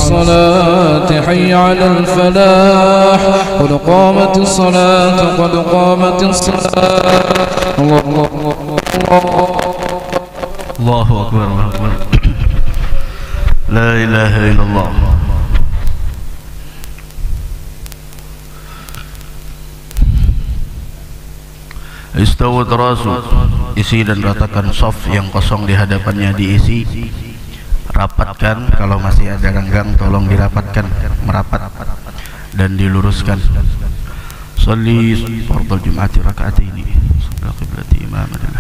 الصلاة حي على الفلاح قد قامت الصلاة قد قامت الصلاة الله الله الله أكبر الله أكبر لا إله إلا الله. Istawat rasu, isi dan ratakan shaf yang kosong di hadapannya diisi. Rapatkan, kalau masih ada renggang tolong dirapatkan, merapat dan diluruskan. Sholli fardhu jum'ati raka'ataini sebelah qiblat imam adalah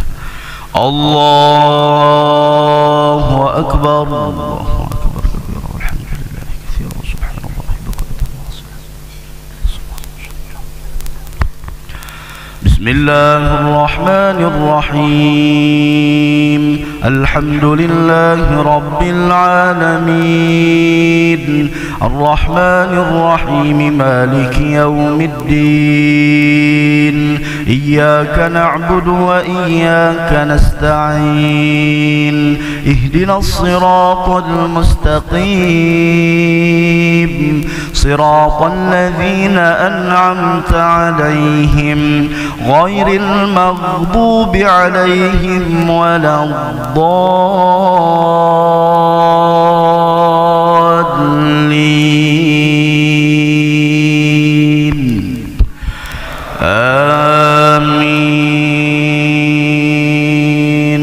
Allahu akbar Allahu akbar kabira walhamdulillahi katsiran subhanallahi bukratan wa asila. Bismillahirrahmanirrahim. Alhamdulillahi rabbil alamin. Arrahmanir rahim maliki yaumiddin. Iyyaka na'budu wa iyyaka nasta'in. Ihdinas siratal mustaqim. Siratal ladzina an'amta 'alaihim ghairil maghdubi 'alaihim waladdallin. Amin.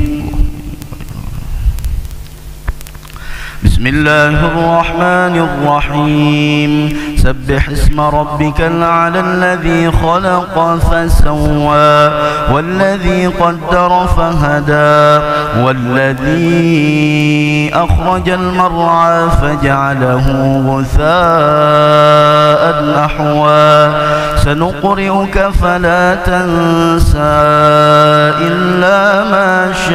Bismillahirrahmanirrahim. سبح اسم ربك الأعلى الذي خلق فسوى والذي قدر فهدى والذي أخرج المرعى فجعله غثاء أحوى سنقرئك فلا تنسى إلا ما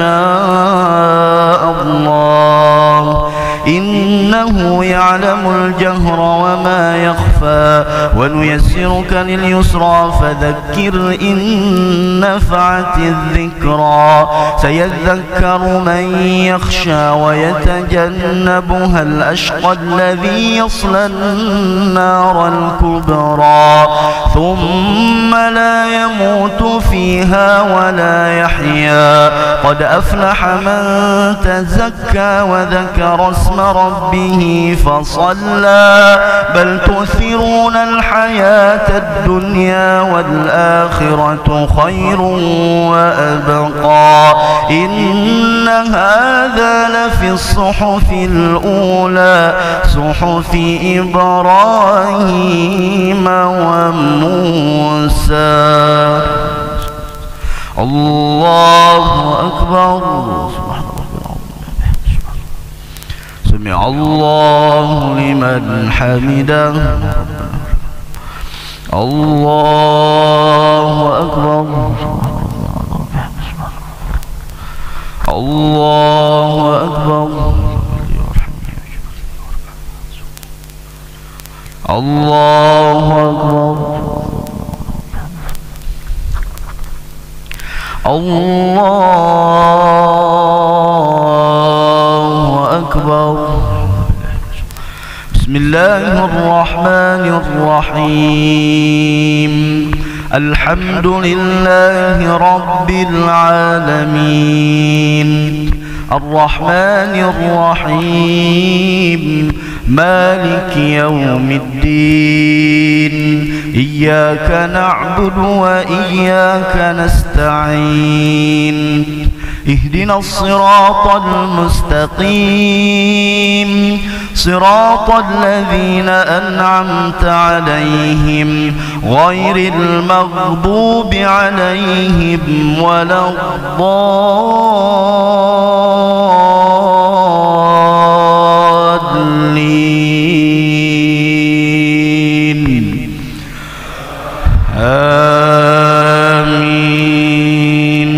شاء الله إنه يعلم الجهر وما يخفى ونيسرك لليسرى فذكر إن نفعت الذكرى سيذكر من يخشى ويتجنبها الأشقى الذي يصلى النار الكبرى ثم لا يموت فيها ولا يحيا قد أفلح من تزكى وذكر اسم ربه فصلى بل تؤثرون الحياة الدنيا والآخرة خير وأبقى إن هذا لفي الصحف الأولى صحف إبراهيم وموسى. الله أكبر. سمع الله لمن حمده. الله أكبر. الله أكبر. الله أكبر. الله أكبر. بسم الله الرحمن الرحيم. الحمد لله رب العالمين الرحمن الرحيم مالك يوم الدين إياك نعبد وإياك نستعين اهدنا الصراط المستقيم صراط الذين أنعمت عليهم غير المغضوب عليهم ولا الضالين. آمين.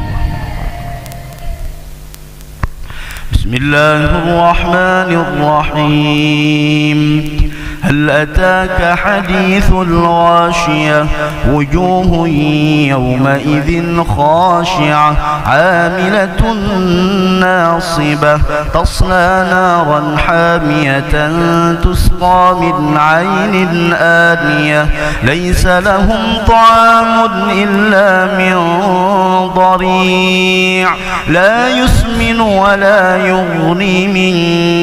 بسم الله الرحمن الرحيم. الرحيم هل أتاك حديث الغاشية وجوه يومئذ خاشعة عاملة ناصبة تصلى نارا حامية تسقى من عين آنية ليس لهم طعام إلا من ضريع لا يسمن ولا يغني من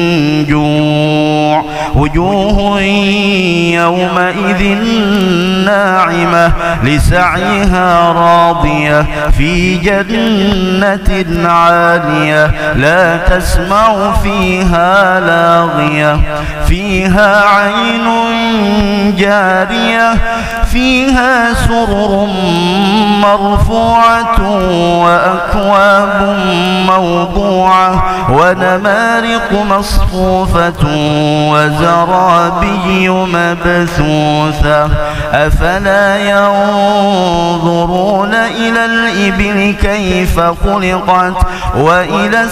جوع وجوه يومئذ ناعمة لسعيها راضية في جنة عالية لا تسمع فيها لاغية فيها عين جارية فيها سرر مرفوعة وأكواب موضوعة ونمارق مصفوفة وزرابي مبثوثة أفلا ينظرون إلى الإبل كيف خلقت وإلى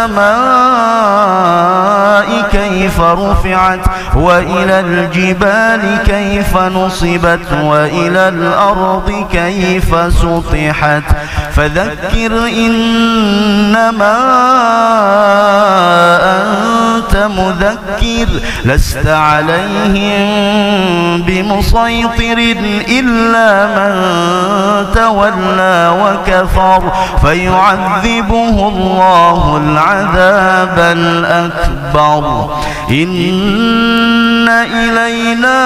السماء كيف رفعت وإلى الجبال كيف نصبت وإلى الأرض كيف سطحت فذكر إنما أنت مذكر لست عليهم بمسيطر إلا من تولى وكفر فيعذبه الله العذاب الأكبر إن إلينا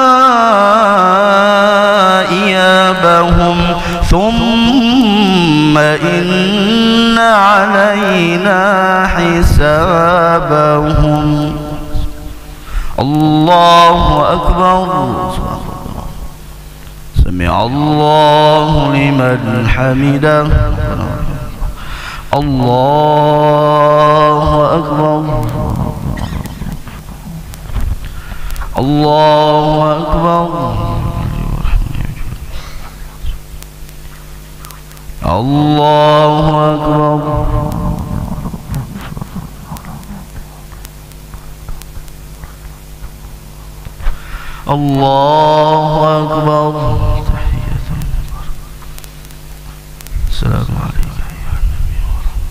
إيابهم ثم إن علينا حسابهم الله أكبر سمع الله لمن حمده الله أكبر الله أكبر الله أكبر الله أكبر السلام عليك أيها النبي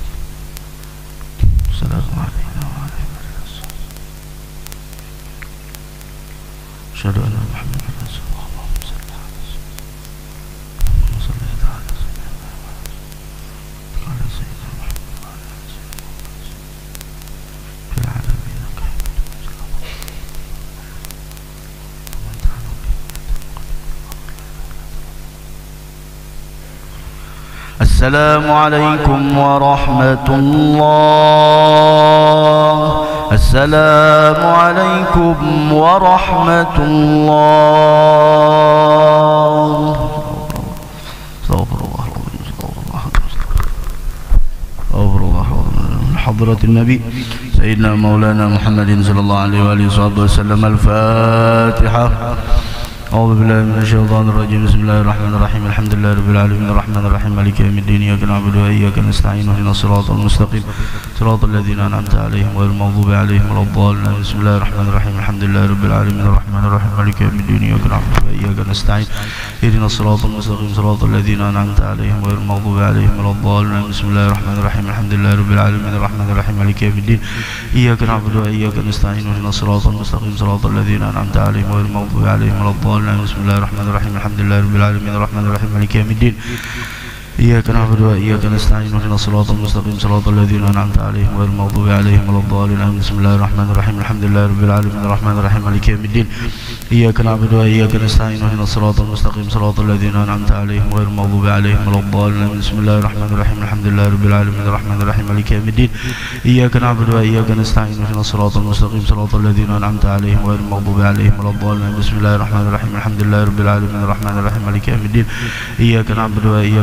السلام علينا وعلى أشهد أن محمدا رسول الله اللهم صل على سيدنا محمد وعلى سيدنا في العالمين السلام عليكم ورحمة الله السلام عليكم ورحمة الله استغفر الله حضرة النبي سيدنا مولانا محمد صلى الله عليه وآله وسلم الفاتحة أعوذ بالله من الشيطان الرجيم بسم الله الرحمن الرحيم الحمد لله رب العالمين الرحمن الرحيم مالك يوم الدين إياك نعبد وإياك نستعين اهدنا الصراط المستقيم صراط الذين أنعمت عليهم غير المغضوب عليهم ولا الضالين بسم الله الرحمن الرحيم الحمد لله رب العالمين الرحمن الرحيم مالك يوم الدين إياك نعبد وإياك نستعين اهدنا الصراط المستقيم صراط الذين أنعمت عليهم غير المغضوب عليهم ولا الضالين بسم الله الرحمن الرحيم الحمد لله رب العالمين الرحمن الرحيم مالك يوم الدين إياك نعبد وإياك نستعين اهدنا الصراط المستقيم صراط الذين أنعمت عليهم غير المغضوب عليهم ولا الضالين بسم الله الرحمن الرحيم الحمد لله رب العالمين الرحمن الرحيم مالك يوم الدين إياك نعبد وإياك نستعين اهدنا الصراط المستقيم صراط الذين أنعمت عليهم غير المغضوب عليهم ولا الضالين بسم الله الرحمن الرحيم الحمد لله رب العالمين الرحمن الرحيم مالك يوم الدين إياك نعبد وإياك نستعين اهدنا الصراط المستقيم صراط الذين أنعمت عليهم غير المغضوب عليهم ولا الضالين بسم الله الرحمن الرحيم الحمد لله رب العالمين الرحمن الرحيم مالك يوم الدين إياك نعبد وإياك نستعين اهدنا الصراط المستقيم صراط الذين أنعمت عليهم غير المغضوب عليهم ولا الضالين بسم الله الرحمن الرحيم الحمد لله رب العالمين الرحمن الرحيم مالك يوم الدين إياك نعبد وإياك نستعين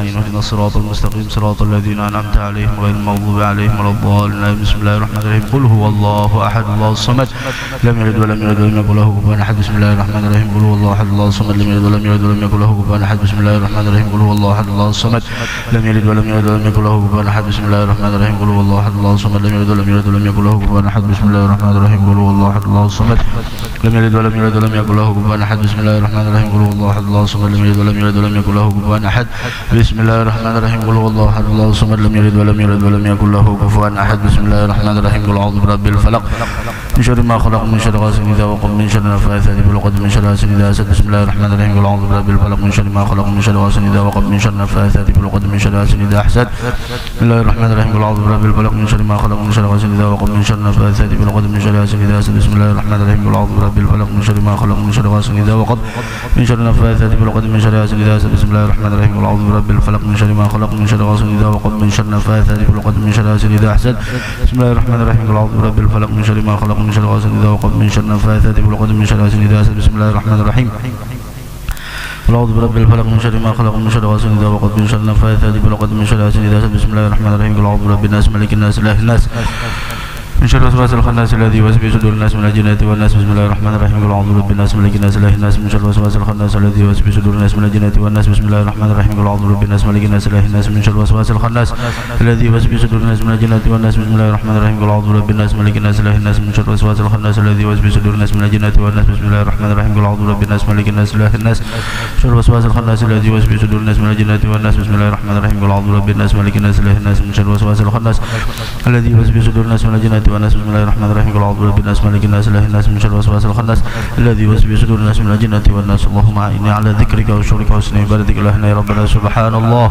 نستعين اهدنا الصراط المستقيم صراط الذين أنعمت عليهم غير المغضوب عليهم ولا الضالين. بسم الله الرحمن الرحيم. قل هو الله أحد الله الصمد لم يلد ولم يولد ولم يكن له كفوا أحد. بسم الله الرحمن الرحيم. قل هو الله أحد الله الصمد لم يلد ولم يولد ولم يكن له كفوا أحد. بسم الله الرحمن الرحيم. قل هو الله أحد الله الصمد لم يلد ولم يولد ولم يكن له كفوا أحد. بسم الله الرحمن الرحيم. قل هو الله أحد الله الصمد لم يلد ولم يولد ولم يكن له كفوا أحد. بسم الله الرحمن الرحيم. قل هو الله أحد الله الصمد لم يلد ولم يولد ولم يكن له كفوا أحد. بسم الله الرحمن الرحيم. قل هو الله أحد الله الصمد لم يلد ولم يولد ولم يكن له كفوا أحد. بسم الله الرحمن الرحيم. قل هو الله أحد الله الصمد لم يلد ولم يولد ولم يكن له كفوا أحد. بسم الله الرحمن الرحيم. قل أعوذ برب الفلق من شر ما خلق من شر غاسق إذا وقب من شر النفاثات في العقد من شر حاسد إذا حسد. بسم الله الرحمن الرحيم. قل أعوذ برب الفلق من شر ما خلق من شر غاسق إذا وقب من شر النفاثات في العقد من شر حاسد إذا حسد. بسم الله الرحمن الرحيم. قل أعوذ برب الفلق من شر ما خلق من شر غاسق إذا وقب من شر النفاثات في العقد من شر حاسد إذا حسد. بسم الله الرحمن الرحيم. قل أعوذ برب الفلق من شر ما خلق من شر غاسق إذا وقب من شر النفاثات في العقد من شر حاسد إذا حسد. بسم الله الرحمن الرحيم. قل أعوذ برب الفلق من شر ما خلق من شر غاسق إذا وقب من شر النفاثات في العقد من شر حاسد إذا حسد. بسم الله الرحمن الرحيم. قل أعوذ برب الفلق من شر ما خلق من شر غاسق إذا وقب من شر النفاثات في العقد من شر حاسد إذا حسد. بسم الله الرحمن الرحيم. قل أعوذ برب الفلق من شر ما خلق من شر غاسق إذا وقب من شر النفاثات في العقد من شر حاسد إذا حسد. بسم الله الرحمن الرحيم. قل أعوذ برب الناس ملك الناس إله الناس من شر وسواس الخناس الذي يوسوس في صدور الناس من الجنة والناس. بسم الله الرحمن الرحيم. قل أعوذ برب الناس ملك الناس إله الناس من شر وسواس الخناس الذي يوسوس في صدور الناس من الجنة والناس. بسم الله الرحمن الرحيم. قل أعوذ برب الناس ملك الناس إله الناس من شر وسواس الخناس الذي يوسوس في صدور الناس من الجنة والناس. بسم الله الرحمن الرحيم. قل أعوذ برب الناس ملك الناس إله الناس من شر وسواس الخناس الذي يوسوس في صدور الناس من الجنة والناس. بسم الله الرحمن الرحيم. قل أعوذ برب الناس ملك الناس إله الناس شر وسواس الخناس الذي يوسوس في صدور الناس من الجنة والناس. بسم الله الرحمن الرحيم. قل أعوذ برب الناس ملك الناس إله الناس من شر وسواس الخناس الذي يوسوس في صدور الناس من الجنة والناس. بسم الله الرحمن الرحيم. قل أعوذ برب الناس ملك الناس إله الناس من شر وسواس الخناس الذي يوسوس في صدور الناس من الجنة والناس. اللهم أعني على ذكرك وشكرك وحسن عبادتك إلهنا يا ربنا. سبحان الله.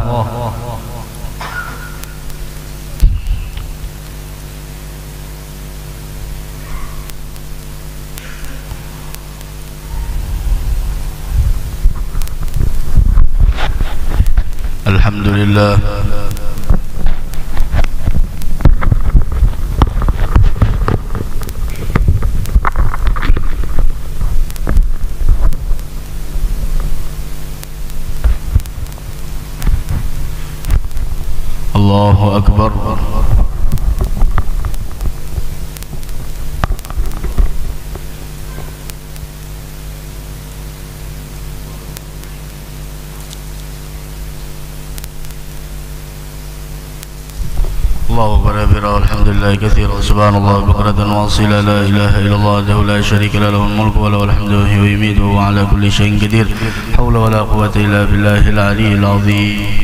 الحمد لله. الله أكبر. الله أكبر كبيرا والحمد لله كثيرا سبحان الله بكرة وأصيلا لا إله إلا الله وحده لا شريك له له الملك وله الحمد وهو يميت وهو على كل شيء قدير. حول ولا قوة إلا بالله العلي العظيم.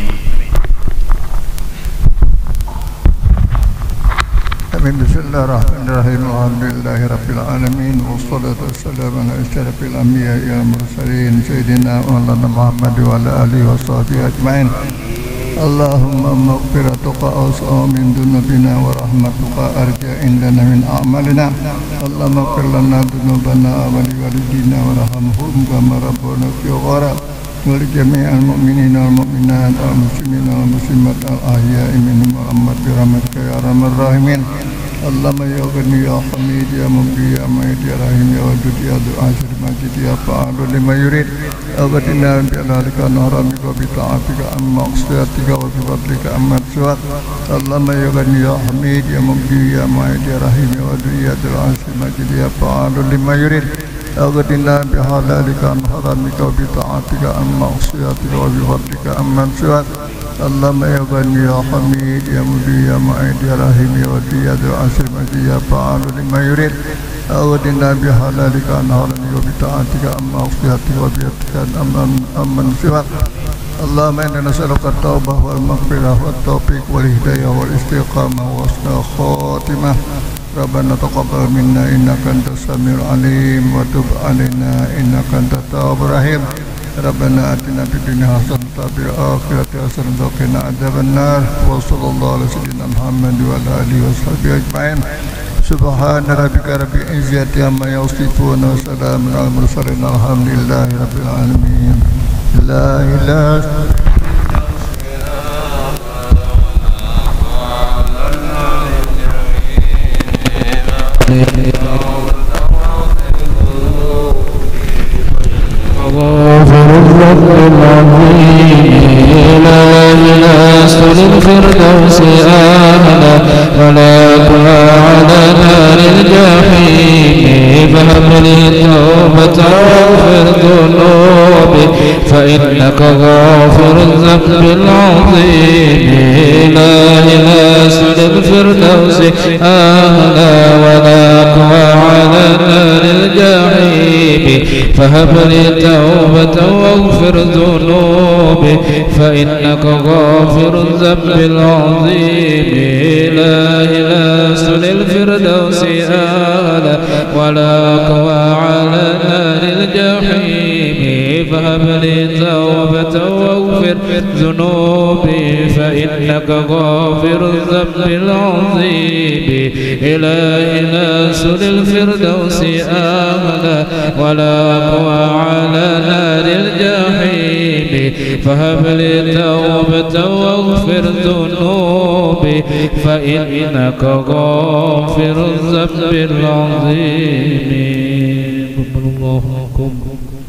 بسم الله الرحمن الرحيم. الحمد لله رب العالمين والصلاة والسلام على أشرف الأنبياء والمرسلين سيدنا مولانا محمد وعلى آله وصحبه أجمعين. اللهم مغفرتك أوسع من ذنوبنا ورحمتك أرجى عندنا من أعمالنا. اللهم اغفر لنا ذنوبنا ولوالدينا وارحمهم كما ربونا صغارا ولجميع المؤمنين والمؤمنات والمسلمين والمسلمات الأحياء منهم والأموات برحمتك يا أرحم الراحمين. اللهم يا غني يا حميد يا مبدي يا معيد يا رحيم يا ودود يا ذو العرش المجيد يا فعال لما يريد. أغننا بجلالك عن حرامك وبطاعتك عن معصيتك وبفضلك عمن سواك. اللهم يا غني يا حميد يا مبدي يا معيد يا رحيم يا ودود يا ذو العرش المجيد يا فعال لما يريد. أغننا بحلالك عن حرامك وبطاعتك عن معصيتك وبفضلك عمن سواك. اللهم يا غني يا حميد يا مبدي يا معيد يا رحيم يا ودود يا ذو العرش المجيد يا فعال لما يريد. أغننا بحلالك عن حرامك وبطاعتك عن معصيتك وبفضلك عمن سواك. اللهم إنا نسألك التوبة والمغفرة والتوفيق والهداية والاستقامة وحسن الخاتمة. ربنا تقبل منا إنك أنت السميع العليم وتب علينا إنك أنت التواب الرحيم. ربنا آتنا في الدنيا حسنة وفي الآخرة حسنة وقنا عذاب النار. وصلى الله على سيدنا محمد وعلى آله وصحبه أجمعين. سبحان ربك رب العزة عما يصفون وسلام على المرسلين الحمد لله رب العالمين. لا إله غافر الذنب العظيم إلهنا اسكن الفردوس أهلا ولا تقع على نار الجحيم فهب لي توبة واغفر ذنوبي فإنك غافر الذنب العظيم إلهنا اسكن الفردوس أهلا ولا تقع على نار الجحيم فهب لي توبة واغفر ذنوبي فإنك غافر الذنب العظيم إلهنا اسكن الفردوس أهلا ولا تقع على نار الجحيم فهب لي توبة واغفر ذنوبي فإنك غافر الذنب العظيم إلهنا اسكن الفردوس أهلا ولا تقع على نار الجحيم فهب لي توبة واغفر ذنوبي فإنك غافر الذنب العظيم.